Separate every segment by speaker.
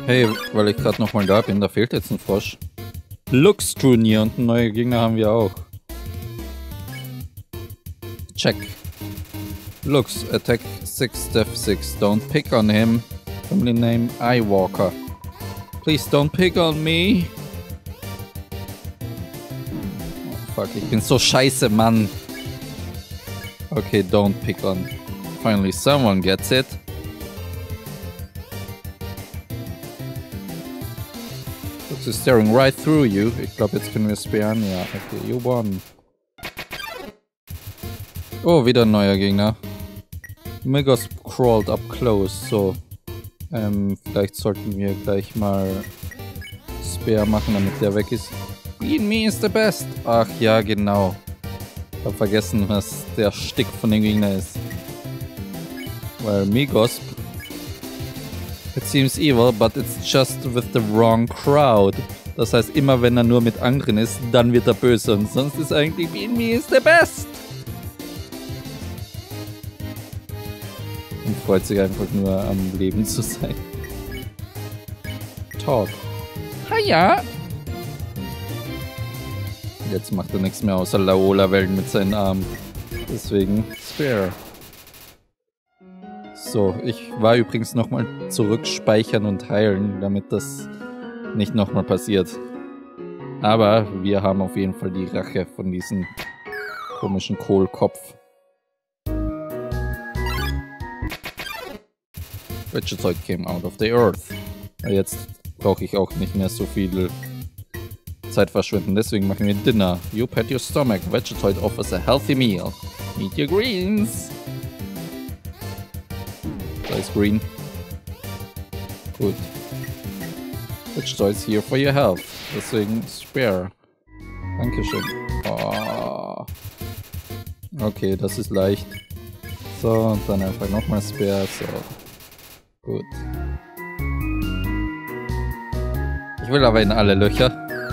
Speaker 1: Hey, weil ich gerade nochmal da bin, da fehlt jetzt ein Frosch. Lux Turnier und ein neuer Gegner haben wir auch. Check. Lux, attack 6, Def 6. Don't pick on him. Family name Eyewalker. Please don't pick on me. Oh, fuck, ich bin so scheiße, Mann. Okay, don't pick on. Finally someone gets it. Lux is staring right through you. Ich glaube, jetzt können wir sparen. Ja, okay, you won. Oh, wieder ein neuer Gegner. Megos crawled up close, so. Vielleicht sollten wir gleich mal Spear machen, damit der weg ist. Beat me is the best. Ach ja, genau. Ich hab vergessen, was der Stick von dem Gegner ist. Weil Megos, it seems evil, but it's just with the wrong crowd. Das heißt, immer wenn er nur mit anderen ist, dann wird er böse. Und sonst ist eigentlich Beat me is the best. Und freut sich einfach nur am Leben zu sein. Talk. Hiya! Jetzt macht er nichts mehr außer Laola-Wellen mit seinen Armen. Deswegen Spare. So, ich war übrigens nochmal zurückspeichern und heilen, damit das nicht nochmal passiert. Aber wir haben auf jeden Fall die Rache von diesem komischen Kohlkopf. Vegetoid came out of the earth. Jetzt brauche ich auch nicht mehr so viel Zeit verschwenden, deswegen machen wir Dinner. You pet your stomach. Vegetoid offers a healthy meal. Eat your greens. Da ist Green. Gut. Vegetoid is here for your health. Deswegen Spare. Dankeschön. Oh. Okay, das ist leicht. So, und dann einfach nochmal Spare. So. Gut. Ich will aber in alle Löcher.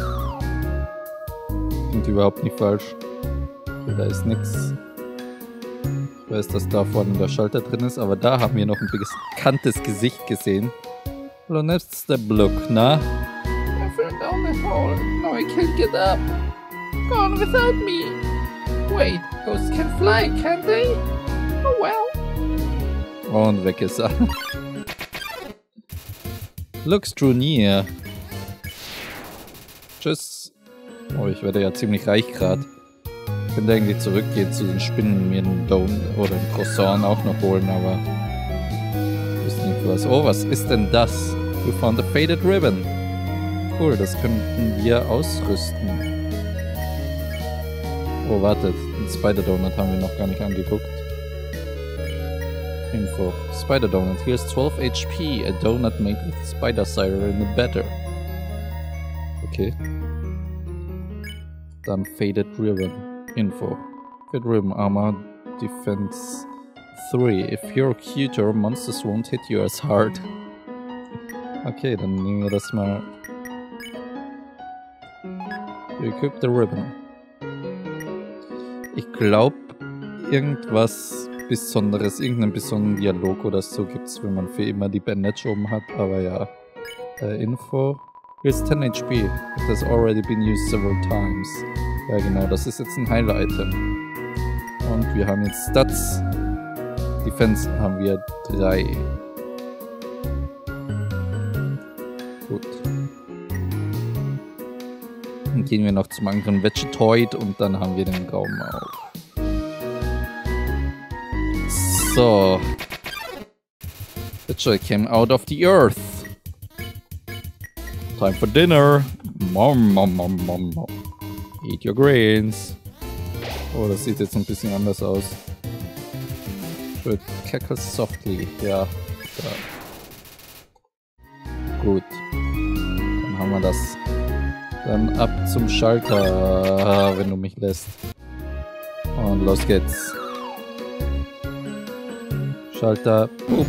Speaker 1: Klingt überhaupt nicht falsch. Okay, da ist nix. Ich weiß, dass da vorne der Schalter drin ist, aber da haben wir noch ein bekanntes Gesicht gesehen. Hallo, that's the look, na? I fell down the hole. Now I can't get up. Gone without me. Wait, ghosts can fly, can't they? Oh well. Und weg ist er. Looks true near. Tschüss. Oh, ich werde ja ziemlich reich gerade. Ich könnte eigentlich zurückgehen zu den Spinnen, mir einen Dome oder einen Croissant auch noch holen, aber ich wüsste nicht was. Oh, was ist denn das? You found a faded ribbon. Cool, das könnten wir ausrüsten. Oh, wartet. Den Spider-Donut haben wir noch gar nicht angeguckt. Info. Spider Donut heals 12 HP. A donut made with spider cider in the batter. Okay. Dann Faded Ribbon. Info. Faded Ribbon Armor Defense 3. If you're cuter, monsters won't hit you as hard. Okay, dann nehmen wir das mal. Equip the Ribbon. Ich glaube, irgendwas Besonderes, irgendeinen besonderen Dialog oder so gibt es, wenn man für immer die Bandage oben hat, aber ja. Info. Here's 10 HP. It has already been used several times. Ja genau, das ist jetzt ein Heil-Item. Und wir haben jetzt Stats. Defense haben wir 3. Gut. Dann gehen wir noch zum anderen Vegetoid und dann haben wir den Raum auch. So. Vegetoid came out of the earth. Time for dinner. Mom, mom, mom, mom, mom. Eat your greens. Oh, das sieht jetzt ein bisschen anders aus. Good. Cackle softly. Ja. Ja. Gut. Dann haben wir das. Dann ab zum Schalter, wenn du mich lässt. Und los geht's. Schalter. Boom.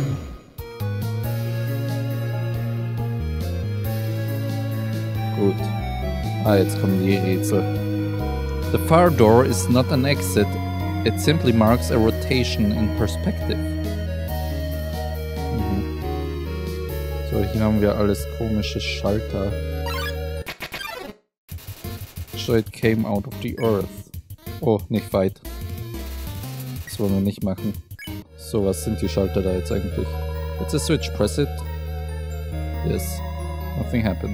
Speaker 1: Gut. Ah, jetzt kommen die Rätsel. The far door is not an exit. It simply marks a rotation in perspective. So, hier haben wir alles komische Schalter. So it came out of the earth. Oh, nicht weit. Das wollen wir nicht machen. So, was sind die Schalter da jetzt eigentlich? It's a switch, press it. Yes. Nothing happened.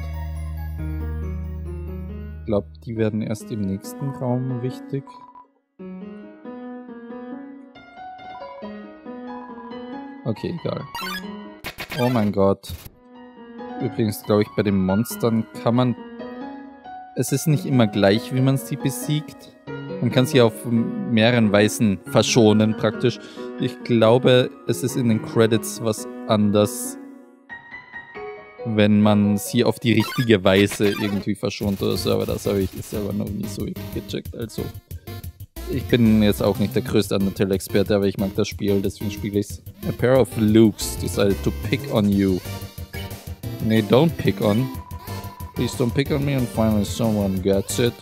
Speaker 1: Ich glaube, die werden erst im nächsten Raum wichtig. Okay, egal. Oh mein Gott. Übrigens, glaube ich, bei den Monstern kann man... Es ist nicht immer gleich, wie man sie besiegt. Man kann sie auf mehreren Weisen verschonen, praktisch. Ich glaube, es ist in den Credits was anders, wenn man sie auf die richtige Weise irgendwie verschont oder so. Aber das habe ich selber noch nie so gecheckt. Also, ich bin jetzt auch nicht der größte Undertale-Experte, aber ich mag das Spiel, deswegen spiele ich es. A pair of Lukes decided to pick on you. Nee, don't pick on. Please don't pick on me and finally someone gets it.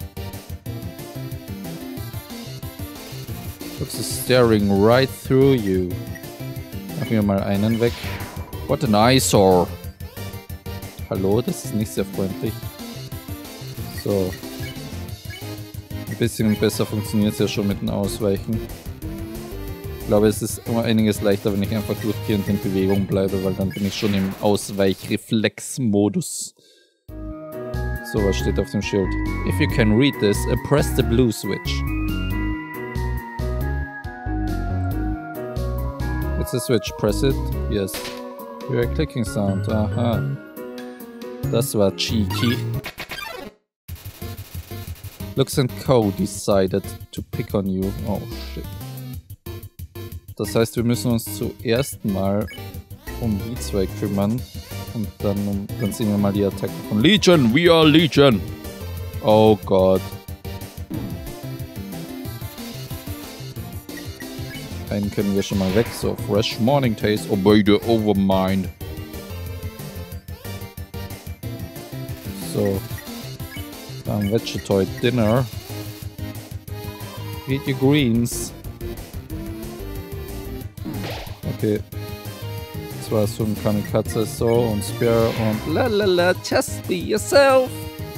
Speaker 1: Looks is staring right through you. Machen wir mal einen weg. What an eyesore. Hallo, das ist nicht sehr freundlich. So. Ein bisschen besser funktioniert es ja schon mit dem Ausweichen. Ich glaube, es ist immer einiges leichter, wenn ich einfach durchgehend in Bewegung bleibe, weil dann bin ich schon im Ausweichreflex-Modus. So, was steht auf dem Schild? If you can read this, press the blue switch. It's a switch, press it. Yes. You're a clicking sound. Aha. Das war cheeky. Lux and Co. decided to pick on you. Oh shit. Das heißt, wir müssen uns zuerst mal um die zwei kümmern. Und dann sehen wir mal die Attacke von Legion. We are Legion. Oh Gott. Einen können wir schon mal weg. So, fresh morning taste. Obey the overmind. So. Dann Vegetoid Dinner. Eat your greens. Okay. Das war so ein Kamikaze, so und Spear und lalala, just be yourself.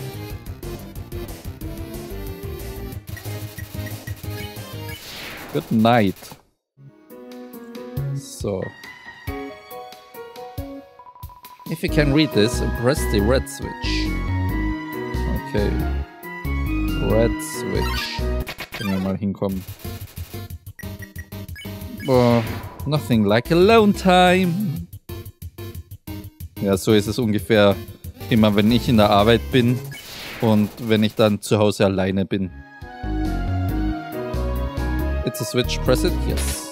Speaker 1: Good night. So. If you can read this, press the red switch. Okay. Red switch. Können wir mal hinkommen. Boah. Nothing like alone time. Ja, so ist es ungefähr immer, wenn ich in der Arbeit bin und wenn ich dann zu Hause alleine bin. It's a switch, press it, yes.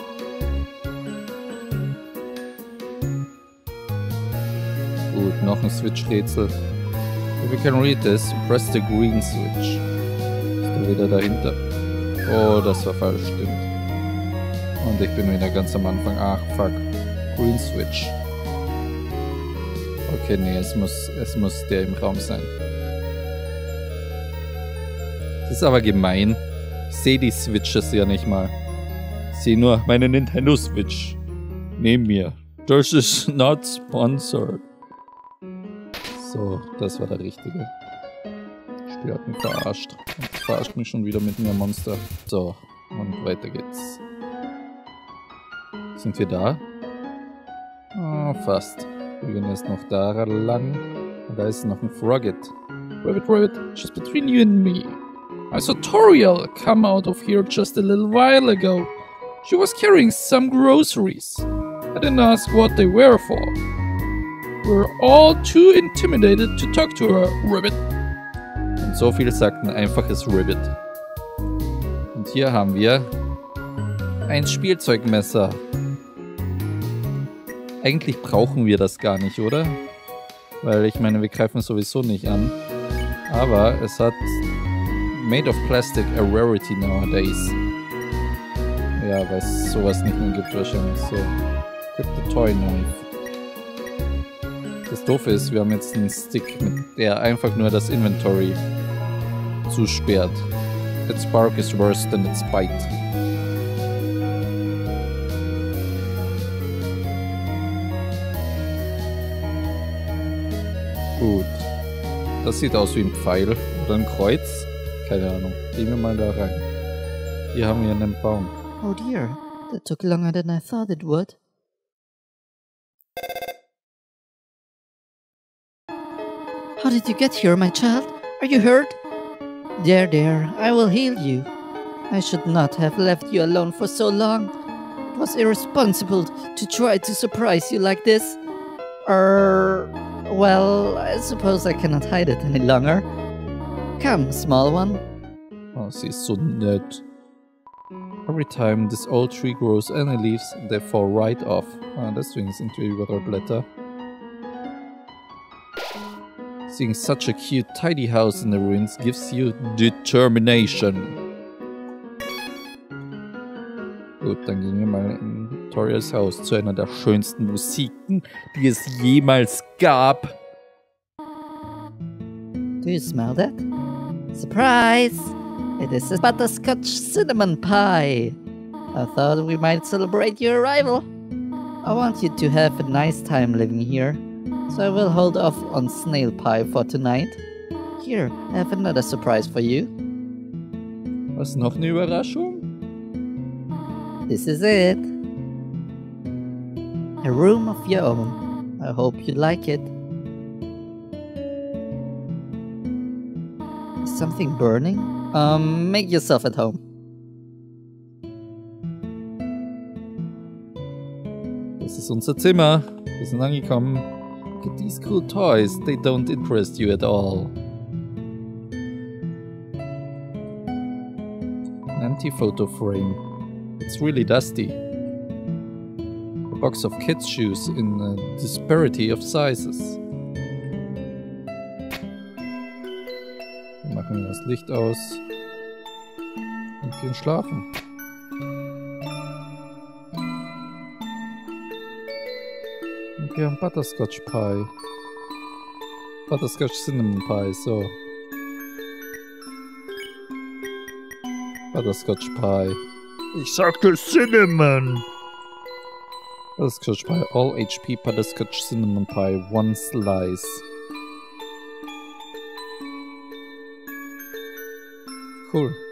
Speaker 1: Gut, noch ein Switch-Rätsel. If you can read this, press the green switch. Ist der wieder dahinter? Oh, das war falsch, stimmt. Und ich bin wieder ganz am Anfang. Ach, fuck. Green Switch. Okay, nee, es muss der im Raum sein. Das ist aber gemein. Ich sehe die Switches ja nicht mal. Ich sehe nur meine Nintendo Switch. Neben mir. This is not sponsored. So, das war der richtige. Das Spiel hat mich verarscht. Und das verarscht mich schon wieder mit mir Monster. So, und weiter geht's. Sind wir da? Oh, fast. Wir gehen jetzt noch da lang. Und da ist noch ein Frogget. Rabbit, just between you and me. I saw Toriel come out of here just a little while ago. She was carrying some groceries. I didn't ask what they were for. We're all too intimidated to talk to her, Rabbit. Und so viel sagt ein einfaches Rabbit. Und hier haben wir ein Spielzeugmesser. Eigentlich brauchen wir das gar nicht, oder? Weil ich meine, wir greifen sowieso nicht an. Aber es hat made of plastic a rarity nowadays. Ja, weil es sowas nicht mehr gibt wahrscheinlich. So, gibt the toy knife. Das Doofe ist, wir haben jetzt einen Stick, mit der einfach nur das Inventory zusperrt. Its bark is worse than its bite. Das sieht aus wie ein Pfeil oder ein Kreuz. Keine Ahnung. Gehen wir mal da rein. Hier haben wir einen Baum.
Speaker 2: Oh dear, that took longer than I thought it would. How did you get here, my child? Are you hurt? There, I will heal you. I should not have left you alone for so long. It was irresponsible to try to surprise you like this. Well, I suppose I cannot hide it any longer. Come, small one.
Speaker 1: Oh, sie ist so nett. Every time this old tree grows any leaves, they fall right off. Ah, deswegen sind wir überall Blätter. Seeing such a cute, tidy house in the ruins gives you determination. Gut, dann gehen wir mal in Victorias Haus zu einer der schönsten Musiken, die es jemals gab.
Speaker 2: Do you smell that? Surprise! It is a butterscotch cinnamon pie. I thought we might celebrate your arrival. I want you to have a nice time living here, so I will hold off on snail pie for tonight. Here, I have another surprise for you.
Speaker 1: Was, noch eine Überraschung?
Speaker 2: This is it. A room of your own. I hope you like it. Is something burning? Make yourself at home.
Speaker 1: Das ist unser Zimmer. Wir sind angekommen. Look at these cool toys. They don't interest you at all. An empty photo frame. It's really dusty. A box of kids' shoes in a disparity of sizes. Wir machen das Licht aus und gehen schlafen. Und wir haben Butterscotch Pie. Butterscotch Cinnamon Pie, so. Butterscotch Pie.
Speaker 3: Ich sagte Cinnamon.
Speaker 1: Butterscotch Pie, all HP Butterscotch Cinnamon Pie, 1 slice. Cool.